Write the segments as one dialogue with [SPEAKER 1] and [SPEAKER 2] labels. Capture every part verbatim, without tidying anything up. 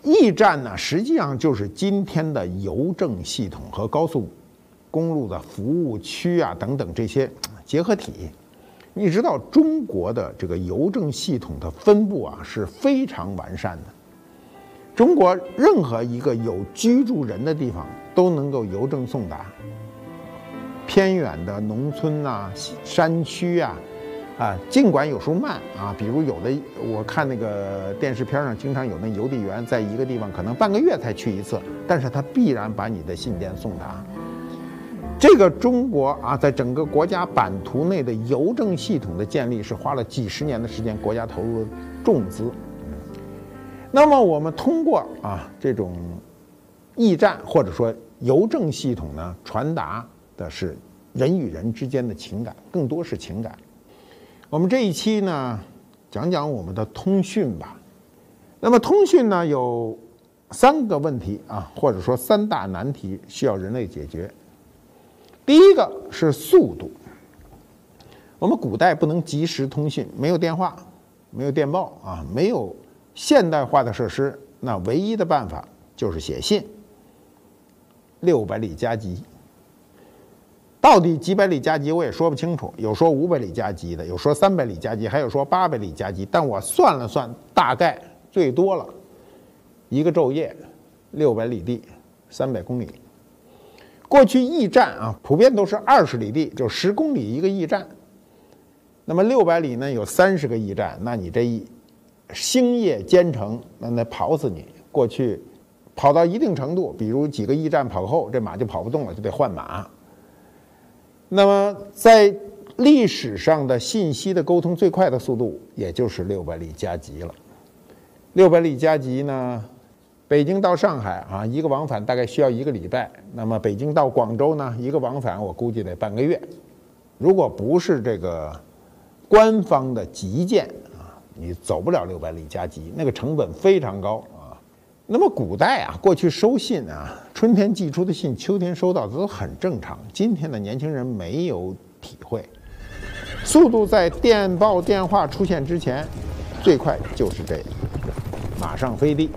[SPEAKER 1] 驿站呢，实际上就是今天的邮政系统和高速公路的服务区啊等等这些结合体。你知道中国的这个邮政系统的分布啊是非常完善的。中国任何一个有居住人的地方都能够邮政送达。偏远的农村啊、山区啊，啊，尽管有时候慢啊，比如有的我看那个电视片上，经常有那邮递员在一个地方可能半个月才去一次，但是他必然把你的信件送达。这个中国啊，在整个国家版图内的邮政系统的建立是花了几十年的时间，国家投入了重资。那么我们通过啊这种驿站或者说邮政系统呢，传达的是人与人之间的情感，更多是情感。我们这一期呢，讲讲我们的通讯吧。那么通讯呢，有三个问题啊，或者说三大难题需要人类解决。第一个是速度。我们古代不能即时通讯，没有电话，没有电报啊，没有现代化的设施，那唯一的办法就是写信，六百里加急。到底几百里加急我也说不清楚，有说五百里加急的，有说三百里加急，还有说八百里加急。但我算了算，大概最多了一个昼夜，六百里地，三百公里。过去驿站啊，普遍都是二十里地，就十公里一个驿站。那么六百里呢，有三十个驿站，那你这一星夜兼程，那那跑死你。过去跑到一定程度，比如几个驿站跑后，这马就跑不动了，就得换马。那么在历史上的信息的沟通最快的速度，也就是六百里加急了。六百里加急呢，北京到上海啊，一个往返大概需要一个礼拜。那么北京到广州呢，一个往返我估计得半个月。如果不是这个官方的急件啊，你走不了六百里加急，那个成本非常高啊。那么古代啊，过去收信啊，春天寄出的信，秋天收到的都很正常。今天的年轻人没有体会，速度在电报、电话出现之前，最快就是这马上飞递。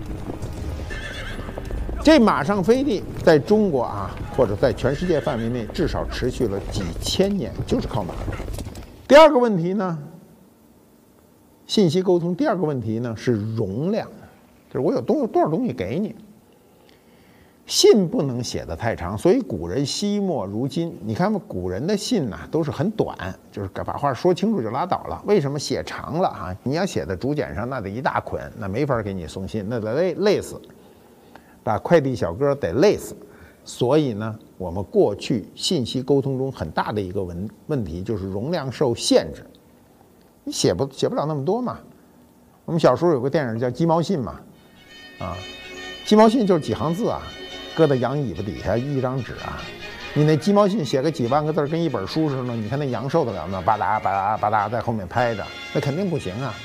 [SPEAKER 1] 这马上飞递在中国啊，或者在全世界范围内，至少持续了几千年，就是靠马。第二个问题呢，信息沟通。第二个问题呢是容量。就是我有多多少东西给你，信不能写得太长，所以古人惜墨如金。你看嘛，古人的信呐、啊、都是很短，就是把话说清楚就拉倒了。为什么写长了啊？你要写在竹简上，那得一大捆，那没法给你送信，那得累累死，把快递小哥得累死。所以呢，我们过去信息沟通中很大的一个问问题就是容量受限制，你写不写不了那么多嘛。我们小时候有个电影叫《鸡毛信》嘛。啊，鸡毛信就是几行字啊，搁在羊尾巴底下一张纸啊，你那鸡毛信写个几万个字，跟一本书似的，你看那羊受得了吗？吧嗒吧嗒吧嗒在后面拍着，那肯定不行啊。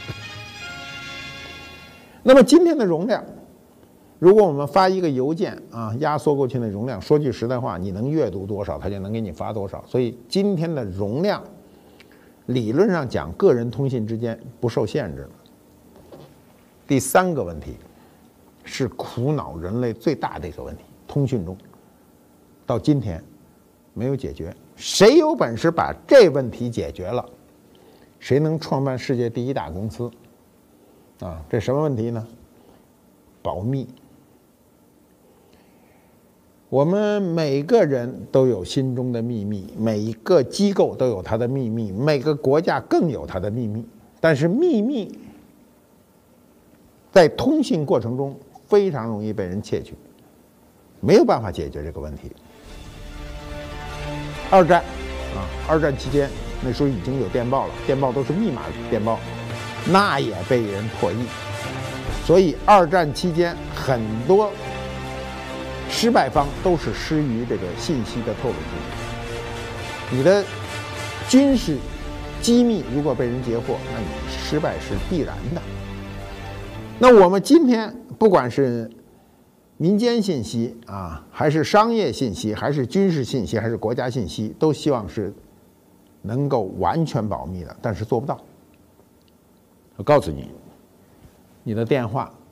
[SPEAKER 1] 那么今天的容量，如果我们发一个邮件啊，压缩过去的容量，说句实在话，你能阅读多少，它就能给你发多少。所以今天的容量，理论上讲，个人通信之间不受限制了。第三个问题。是苦恼人类最大的一个问题，通讯中到今天没有解决。谁有本事把这问题解决了，谁能创办世界第一大公司啊？这什么问题呢？保密。我们每个人都有心中的秘密，每一个机构都有它的秘密，每个国家更有它的秘密。但是秘密在通信过程中非常容易被人窃取，没有办法解决这个问题。二战啊，二战期间那时候已经有电报了，电报都是密码电报，那也被人破译。所以二战期间很多失败方都是失于这个信息的透露之中。你的军事机密如果被人截获，那你失败是必然的。那我们今天不管是民间信息啊，还是商业信息，还是军事信息，还是国家信息，都希望是能够完全保密的，但是做不到。我告诉你，你的电话、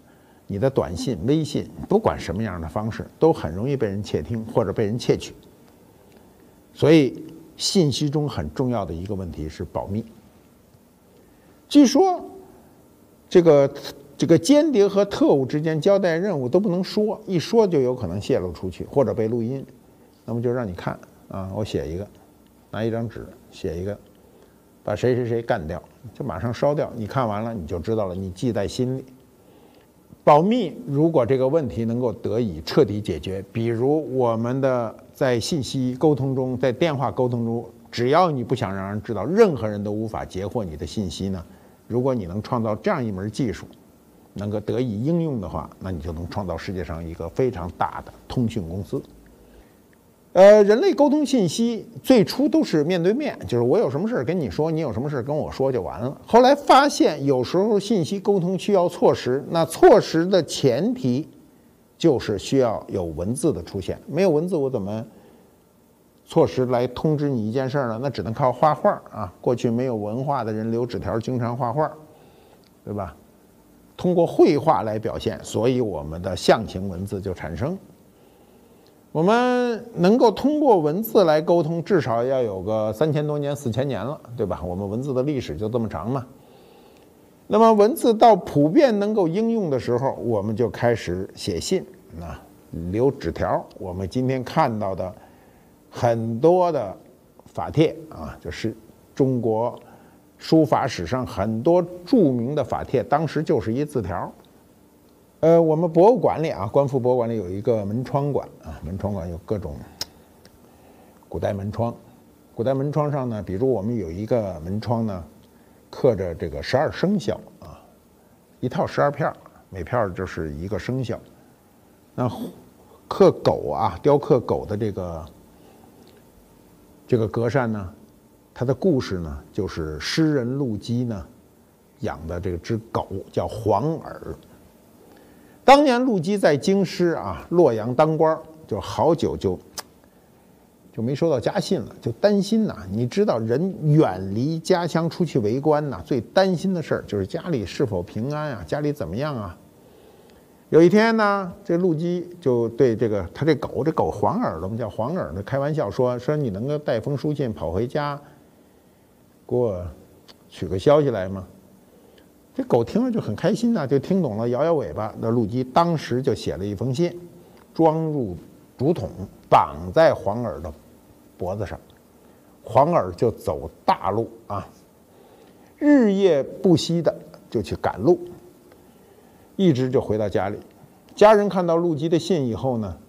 [SPEAKER 1] 你的短信、微信，不管什么样的方式，都很容易被人窃听或者被人窃取。所以，信息中很重要的一个问题是保密。据说，这个这个间谍和特务之间交代任务都不能说，一说就有可能泄露出去或者被录音，那么就让你看啊，我写一个，拿一张纸写一个，把谁谁谁干掉，就马上烧掉。你看完了你就知道了，你记在心里。保密，如果这个问题能够得以彻底解决，比如我们的在信息沟通中，在电话沟通中，只要你不想让人知道，任何人都无法截获你的信息呢，如果你能创造这样一门技术，能够得以应用的话，那你就能创造世界上一个非常大的通讯公司。呃，人类沟通信息最初都是面对面，就是我有什么事跟你说，你有什么事跟我说就完了。后来发现，有时候信息沟通需要错时，那错时的前提就是需要有文字的出现。没有文字，我怎么错时来通知你一件事呢？那只能靠画画啊。过去没有文化的人留纸条，经常画画，对吧？通过绘画来表现，所以我们的象形文字就产生。我们能够通过文字来沟通，至少要有个三千多年、四千年了，对吧？我们文字的历史就这么长嘛。那么文字到普遍能够应用的时候，我们就开始写信啊，留纸条。我们今天看到的很多的法帖啊，就是中国书法史上很多著名的法帖，当时就是一字条。呃，我们博物馆里啊，观复博物馆里有一个门窗馆啊，门窗馆有各种古代门窗。古代门窗上呢，比如我们有一个门窗呢，刻着这个十二生肖啊，一套十二片，每片就是一个生肖。那刻狗啊，雕刻狗的这个这个格扇呢，它的故事呢，就是诗人陆机呢养的这只狗叫黄耳。当年陆机在京师啊，洛阳当官，就好久就就没收到家信了，就担心呐、啊。你知道，人远离家乡出去为官呐、啊，最担心的事儿就是家里是否平安啊，家里怎么样啊？有一天呢，这陆机就对这个他这狗，这狗黄耳朵，我们叫黄耳朵，开玩笑说说你能够带封书信跑回家，给我取个消息来吗？这狗听了就很开心呐、啊，就听懂了，摇摇尾巴。那陆机当时就写了一封信，装入竹筒，绑在黄耳的脖子上。黄耳就走大路啊，日夜不息的就去赶路，一直就回到家里。家人看到陆机的信以后呢，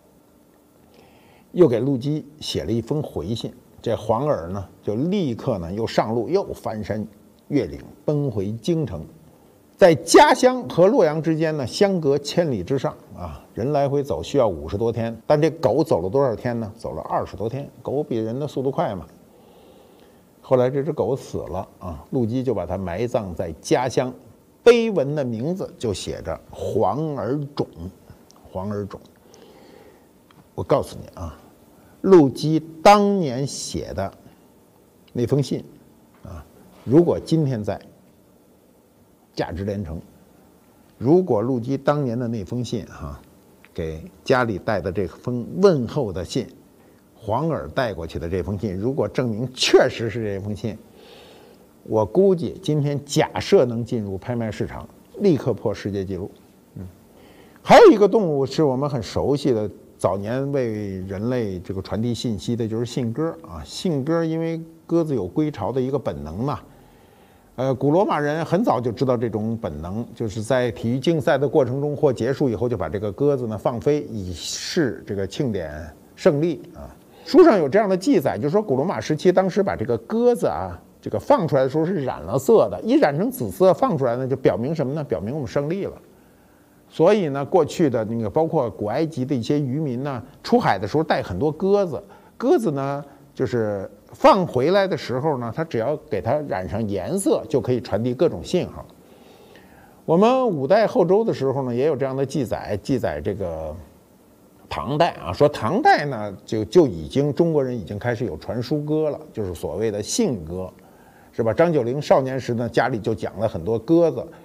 [SPEAKER 1] 又给陆机写了一封回信。这黄耳呢，就立刻呢又上路，又翻山越岭奔回京城，在家乡和洛阳之间呢，相隔千里之上啊，人来回走需要五十多天，但这狗走了多少天呢？走了二十多天，狗比人的速度快嘛。后来这只狗死了啊，陆机就把它埋葬在家乡，碑文的名字就写着黄耳冢，黄耳冢。我告诉你啊，陆机当年写的那封信啊，如果今天在，价值连城。如果陆机当年的那封信哈、啊，给家里带的这封问候的信，黄耳带过去的这封信，如果证明确实是这封信，我估计今天假设能进入拍卖市场，立刻破世界纪录。嗯，还有一个动物是我们很熟悉的，早年为人类这个传递信息的就是信鸽啊。信鸽因为鸽子有归巢的一个本能嘛，呃，古罗马人很早就知道这种本能，就是在体育竞赛的过程中或结束以后，就把这个鸽子呢放飞，以示这个庆典胜利啊。书上有这样的记载，就是说古罗马时期当时把这个鸽子啊，这个放出来的时候是染了色的，一染成紫色放出来呢，就表明什么呢？表明我们胜利了。所以呢，过去的那个包括古埃及的一些渔民呢，出海的时候带很多鸽子，鸽子呢就是放回来的时候呢，它只要给它染上颜色，就可以传递各种信号。我们五代后周的时候呢，也有这样的记载，记载这个唐代啊，说唐代呢就就已经中国人已经开始有传书歌了，就是所谓的信歌，是吧？张九龄少年时呢，家里就讲了很多鸽子。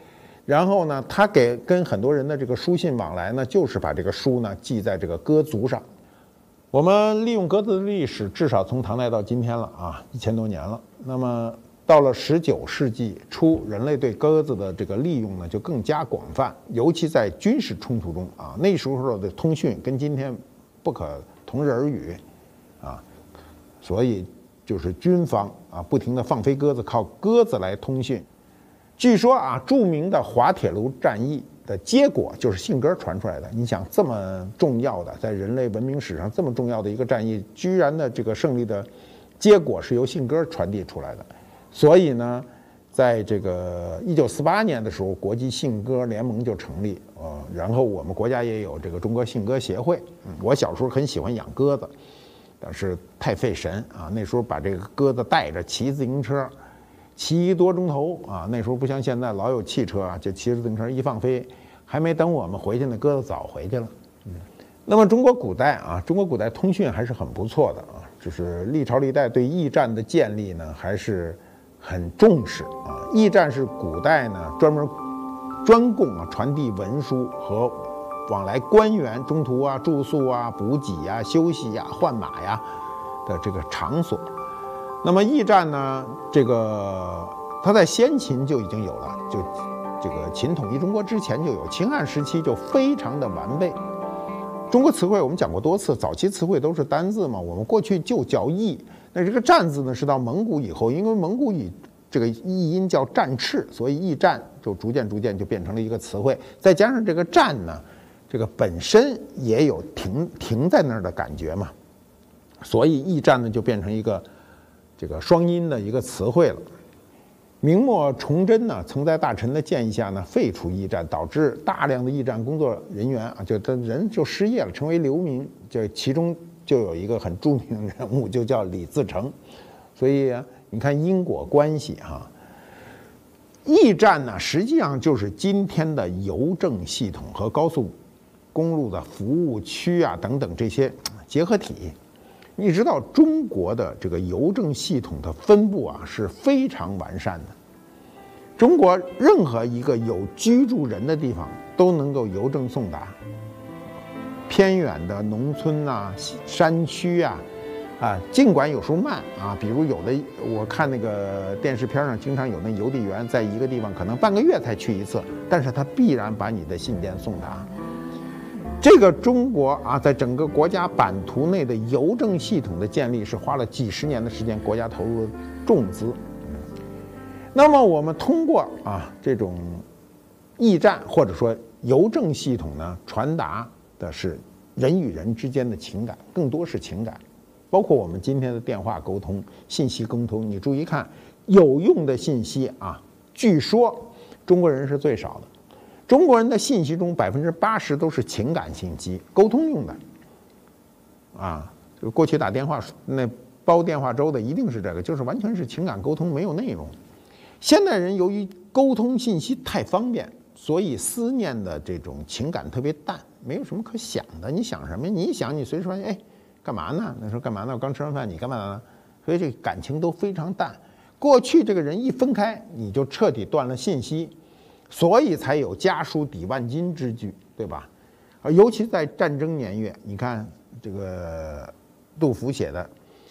[SPEAKER 1] 然后呢，他给跟很多人的这个书信往来呢，就是把这个书呢记在这个鸽足上。我们利用鸽子的历史，至少从唐代到今天了啊，一千多年了。那么到了十九世纪初，人类对鸽子的这个利用呢就更加广泛，尤其在军事冲突中啊，那时候的通讯跟今天不可同日而语啊，所以就是军方啊不停地放飞鸽子，靠鸽子来通讯。据说啊，著名的滑铁卢战役的结果就是信鸽传出来的。你想，这么重要的，在人类文明史上这么重要的一个战役，居然的这个胜利的结果是由信鸽传递出来的。所以呢，在这个一九四八年的时候，国际信鸽联盟就成立，呃，然后我们国家也有这个中国信鸽协会。嗯，我小时候很喜欢养鸽子，但是太费神啊，那时候把这个鸽子带着骑自行车。骑一多钟头啊！那时候不像现在老有汽车啊，就骑着自行车一放飞，还没等我们回去呢，鸽子早回去了。嗯，那么中国古代啊，中国古代通讯还是很不错的啊，就是历朝历代对驿站的建立呢还是很重视啊。驿站是古代呢专门专供啊传递文书和往来官员中途啊住宿啊补给呀、休息呀、换马呀的这个场所。那么驿站呢，这个它在先秦就已经有了，就这个秦统一中国之前就有，秦汉时期就非常的完备。中国词汇我们讲过多次，早期词汇都是单字嘛，我们过去就叫驿。那这个站字呢，是到蒙古以后，因为蒙古语这个译音叫战翅，所以驿站就逐渐逐渐就变成了一个词汇。再加上这个站呢，这个本身也有停停在那儿的感觉嘛，所以驿站呢就变成一个这个双音的一个词汇了。明末崇祯呢，曾在大臣的建议下呢，废除驿站，导致大量的驿站工作人员啊，就他人就失业了，成为流民。就其中就有一个很著名的人物，就叫李自成。所以啊，你看因果关系哈。驿站呢，实际上就是今天的邮政系统和高速公路的服务区啊等等这些结合体。你知道中国的这个邮政系统的分布啊是非常完善的，中国任何一个有居住人的地方都能够邮政送达。偏远的农村呐、山区啊，啊，尽管有时候慢啊，比如有的我看那个电视片上经常有那邮递员在一个地方可能半个月才去一次，但是他必然把你的信件送达。这个中国啊，在整个国家版图内的邮政系统的建立是花了几十年的时间，国家投入了重资。那么我们通过啊这种驿站或者说邮政系统呢，传达的是人与人之间的情感，更多是情感，包括我们今天的电话沟通、信息沟通。你注意看，有用的信息啊，据说中国人是最少的。中国人的信息中百分之八十都是情感信息，沟通用的，啊，就过去打电话那煲电话粥的一定是这个，就是完全是情感沟通，没有内容。现代人由于沟通信息太方便，所以思念的这种情感特别淡，没有什么可想的。你想什么？你一想，你随时说，哎，干嘛呢？那时候干嘛呢？我刚吃完饭，你干嘛呢？所以这个感情都非常淡。过去这个人一分开，你就彻底断了信息。所以才有家书抵万金之句，对吧？而尤其在战争年月，你看这个杜甫写的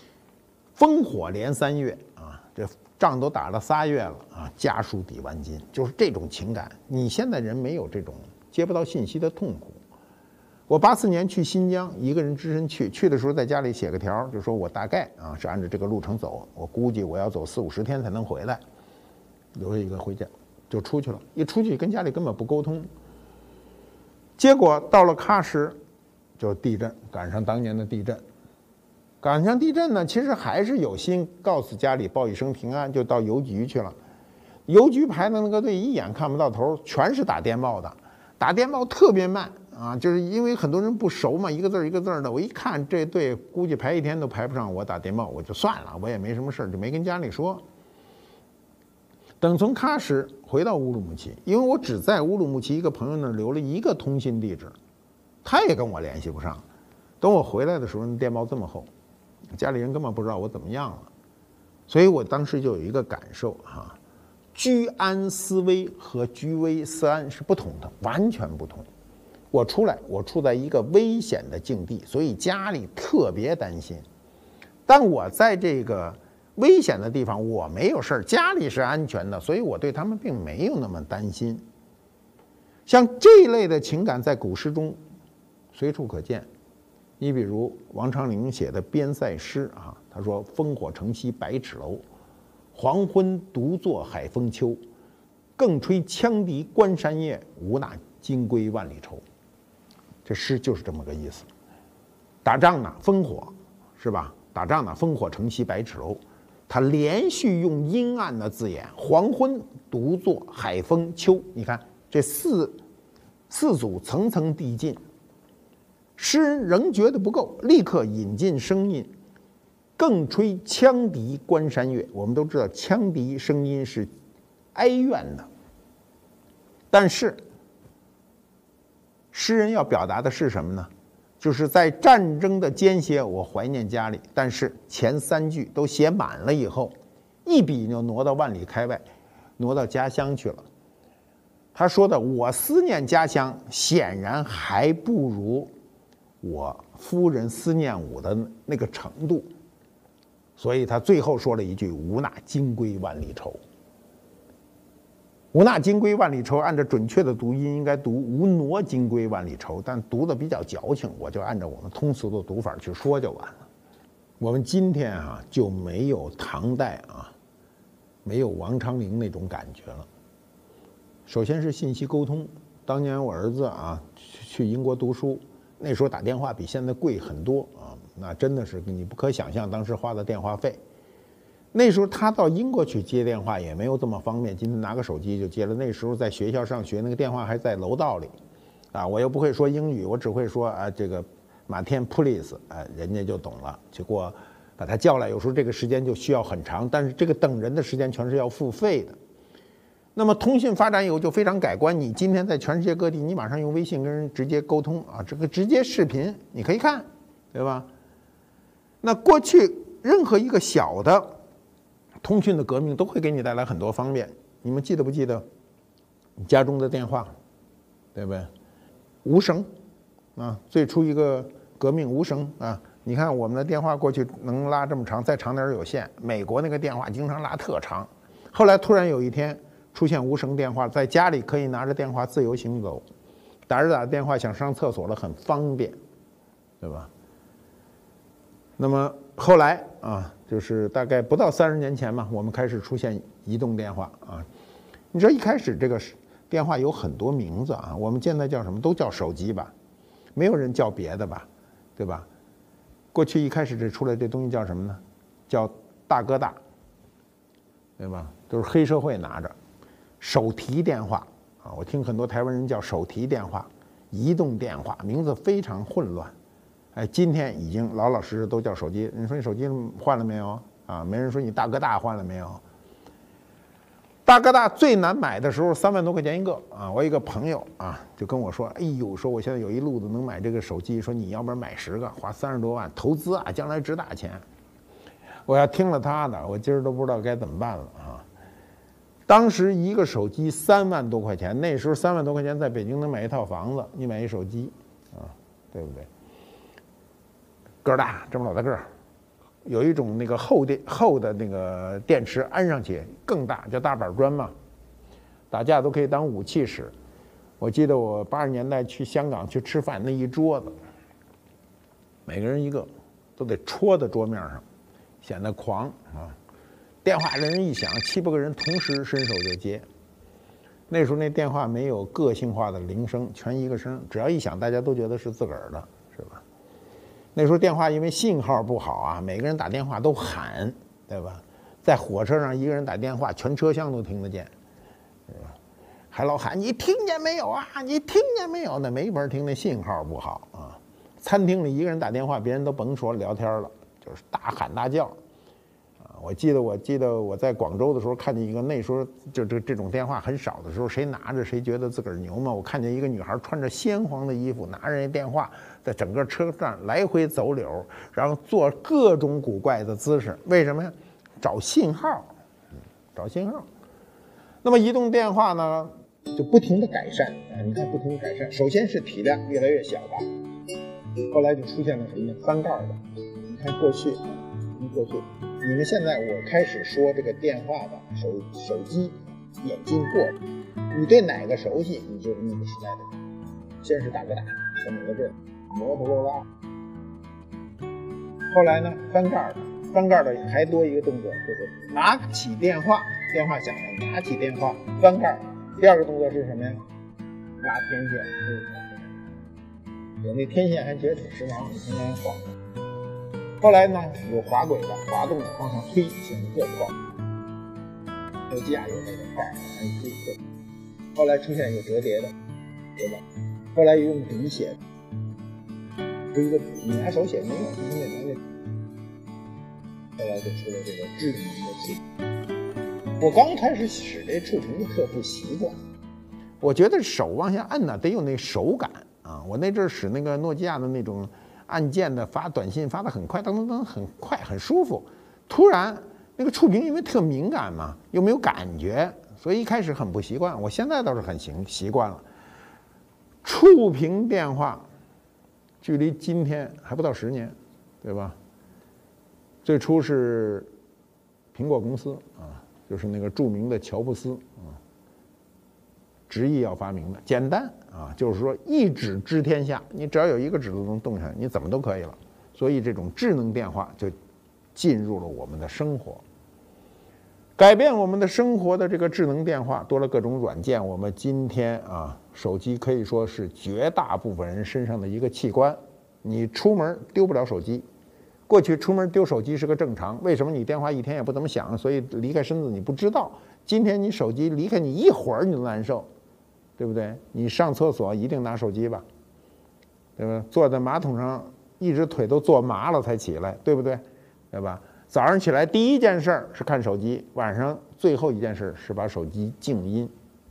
[SPEAKER 1] “烽火连三月”啊，这仗都打了仨月了啊，家书抵万金，就是这种情感。你现在人没有这种接不到信息的痛苦。我八四年去新疆，一个人只身去，去的时候在家里写个条，就说我大概啊是按照这个路程走，我估计我要走四五十天才能回来，留下一个回家。就出去了，一出去跟家里根本不沟通，结果到了喀什，就地震，赶上当年的地震，赶上地震呢，其实还是有心告诉家里报一声平安，就到邮局去了。邮局排的那个队一眼看不到头，全是打电报的，打电报特别慢啊，就是因为很多人不熟嘛，一个字一个字的，我一看这队估计排一天都排不上，我打电报我就算了，我也没什么事，就没跟家里说。等从喀什回到乌鲁木齐，因为我只在乌鲁木齐一个朋友那儿留了一个通信地址，他也跟我联系不上。等我回来的时候，那电报这么厚，家里人根本不知道我怎么样了。所以我当时就有一个感受哈， 居安思危和居危思安是不同的，完全不同。我出来，我处在一个危险的境地，所以家里特别担心。但我在这个危险的地方，我没有事儿，家里是安全的，所以我对他们并没有那么担心。像这一类的情感，在古诗中随处可见。你比如王昌龄写的边塞诗啊，他说：“烽火城西百尺楼，黄昏独坐海风秋。更吹羌笛关山月，无那金龟万里愁。”这诗就是这么个意思。打仗呢，烽火是吧？打仗呢，烽火城西百尺楼。他连续用阴暗的字眼，黄昏独坐海风秋。你看这四四组层层递进。诗人仍觉得不够，立刻引进声音，更吹羌笛关山月。我们都知道羌笛声音是哀怨的，但是诗人要表达的是什么呢？就是在战争的间歇，我怀念家里，但是前三句都写满了以后，一笔就挪到万里开外，挪到家乡去了。他说的“我思念家乡”，显然还不如我夫人思念我的那个程度，所以他最后说了一句：“无那金龟万里愁。”无那金龟万里愁，按照准确的读音应该读无挪金龟万里愁，但读的比较矫情，我就按照我们通俗的读法去说就完了。我们今天啊就没有唐代啊，没有王昌龄那种感觉了。首先是信息沟通，当年我儿子啊去英国读书。那时候打电话比现在贵很多啊，那真的是你不可想象当时花的电话费。那时候他到英国去接电话也没有这么方便，今天拿个手机就接了。那时候在学校上学，那个电话还在楼道里，啊，我又不会说英语，我只会说啊这个马天 please， 啊，人家就懂了，结果把他叫来，有时候这个时间就需要很长，但是这个等人的时间全是要付费的。那么通讯发展以后就非常改观，你今天在全世界各地，你马上用微信跟人直接沟通啊，这个直接视频你可以看，对吧？那过去任何一个小的通讯的革命都会给你带来很多方便。你们记得不记得家中的电话，对不对？无绳啊，最初一个革命无绳啊，你看我们的电话过去能拉这么长，再长点有限。美国那个电话经常拉特长，后来突然有一天出现无绳电话，在家里可以拿着电话自由行走，打着打着电话想上厕所了，很方便，对吧？那么后来啊，就是大概不到三十年前嘛，我们开始出现移动电话啊。你知道一开始这个电话有很多名字啊，我们现在叫什么？都叫手机吧，没有人叫别的吧，对吧？过去一开始这出来这东西叫什么呢？叫大哥大，对吧？都是黑社会拿着。手提电话啊，我听很多台湾人叫手提电话、移动电话，名字非常混乱。哎，今天已经老老实实都叫手机。你说你手机换了没有啊？没人说你大哥大换了没有。大哥大最难买的时候三万多块钱一个啊！我一个朋友啊就跟我说：“哎呦，说我现在有一路子能买这个手机，说你要不然买十个，花三十多万投资啊，将来值大钱。”我要听了他的，我今儿都不知道该怎么办了啊！当时一个手机三万多块钱，那时候三万多块钱在北京能买一套房子，你买一手机啊，对不对？个儿大，这么老大个儿。有一种那个厚电厚的那个电池安上去更大，叫大板砖嘛，打架都可以当武器使。我记得我八十年代去香港去吃饭，那一桌子，每个人一个，都得戳在桌面上，显得狂啊。电话人一响，七八个人同时伸手就接。那时候那电话没有个性化的铃声，全一个声，只要一响，大家都觉得是自个儿的，是吧？那时候电话因为信号不好啊，每个人打电话都喊，对吧？在火车上一个人打电话，全车厢都听得见，对吧？还老喊你听见没有啊？你听见没有？那没法听，那信号不好啊。餐厅里一个人打电话，别人都甭说聊天了，就是大喊大叫。啊，我记得我记得我在广州的时候看见一个，那时候就这这种电话很少的时候，谁拿着谁觉得自个儿牛嘛。我看见一个女孩穿着鲜黄的衣服，拿着那电话，在整个车站来回走柳，然后做各种古怪的姿势。为什么呀？找信号，找信号。 那么移动电话呢，就不停的改善啊，你看不停的改善，首先是体量越来越小吧，后来就出现了什么呢？翻盖的。你看过去，你过去，你们现在我开始说这个电话的手手机演进过程，你对哪个熟悉，你就是那个时代的人。先是大哥大，在哪个镇，摩托罗拉。后来呢，翻盖的，翻盖的还多一个动作，就是拿起电话，电话响了，拿起电话，翻盖。第二个动作是什么呀？拉天线，有那天线还觉得挺时髦，你天天晃。后来呢，有滑轨的，滑动的往上推，显得特高。诺基亚有那个盖儿，还推特。后来出现一个折叠的，对吧？后来又用笔写的，是一个你拿手写没用，你得拿那。后来就出了这个智能的触屏。我刚开始使这触屏特不习惯，我觉得手往下摁呢得有那手感啊。我那阵使那个诺基亚的那种按键的发短信发得很快，噔噔噔很快很舒服。突然那个触屏因为特敏感嘛，又没有感觉，所以一开始很不习惯。我现在倒是很行习惯了。触屏电话距离今天还不到十年，对吧？最初是苹果公司啊，就是那个著名的乔布斯啊，执意要发明的。简单啊，就是说一指知天下，你只要有一个指头能动起来，你怎么都可以了。所以这种智能电话就进入了我们的生活，改变我们的生活的这个智能电话多了各种软件。我们今天啊，手机可以说是绝大部分人身上的一个器官。你出门丢不了手机，过去出门丢手机是个正常。为什么你电话一天也不怎么响？所以离开身子你不知道。今天你手机离开你一会儿你都难受，对不对？你上厕所一定拿手机吧，对吧？坐在马桶上一只腿都坐麻了才起来，对不对？对吧？早上起来第一件事是看手机，晚上最后一件事是把手机静音。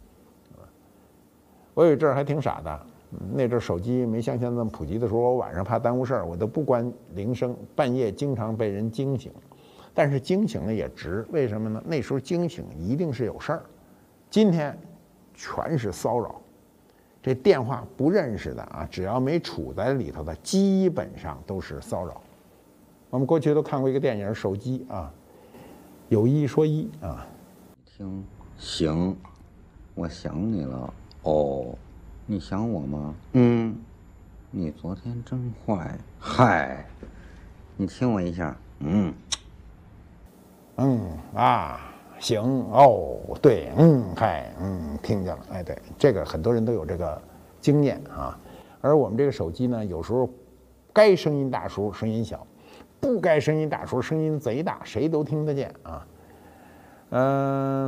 [SPEAKER 1] 我有一阵儿还挺傻的，那阵儿手机没像现在那么普及的时候，我晚上怕耽误事儿，我都不关铃声，半夜经常被人惊醒。但是惊醒了也值，为什么呢？那时候惊醒一定是有事儿，今天全是骚扰。这电话不认识的啊，只要没处在里头的，基本上都是骚扰。我们过去都看过一个电影，手机啊，有一说一啊。
[SPEAKER 2] 听，醒，我想你了。哦，你想我吗？嗯，你昨天真坏。嗨，你亲我一下。嗯，
[SPEAKER 1] 嗯啊，行哦，对，嗯嗨，嗯，听见了。哎，对，这个很多人都有这个经验啊。而我们这个手机呢，有时候该声音大时候声音小，不该声音大时候声音贼大，谁都听得见啊。嗯、呃，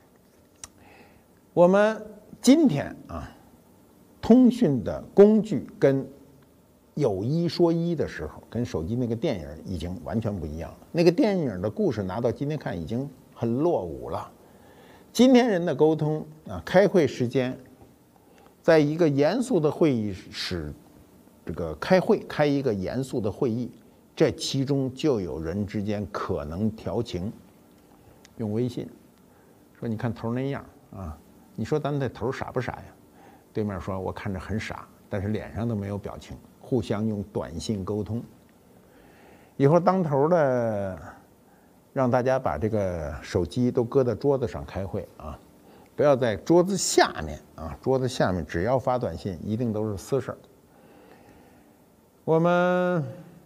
[SPEAKER 1] 我们今天啊，通讯的工具跟有一说一的时候，跟手机那个电影已经完全不一样了。那个电影的故事拿到今天看已经很落伍了。今天人的沟通啊，开会时间，在一个严肃的会议室，这个开会开一个严肃的会议，这其中就有人之间可能调情，用微信说你看头那样啊，你说咱这头傻不傻呀？对面说我看着很傻，但是脸上都没有表情，互相用短信沟通。以后当头的让大家把这个手机都搁在桌子上开会啊，不要在桌子下面啊，桌子下面只要发短信一定都是私事儿。我们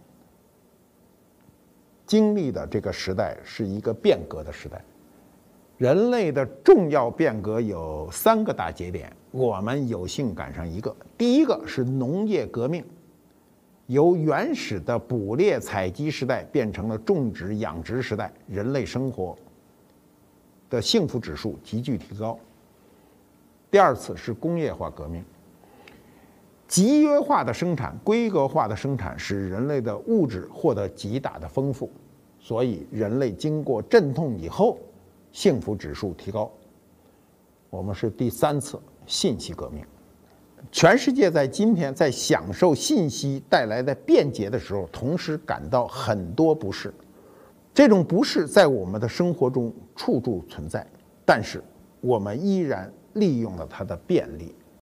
[SPEAKER 1] 经历的这个时代是一个变革的时代，人类的重要变革有三个大节点，我们有幸赶上一个。第一个是农业革命，由原始的捕猎采集时代变成了种植养殖时代，人类生活的幸福指数急剧提高。第二次是工业化革命，集约化的生产、规格化的生产使人类的物质获得极大的丰富，所以人类经过阵痛以后，幸福指数提高。我们是第三次信息革命，全世界在今天在享受信息带来的便捷的时候，同时感到很多不适。这种不适在我们的生活中处处存在，但是我们依然利用了它的便利。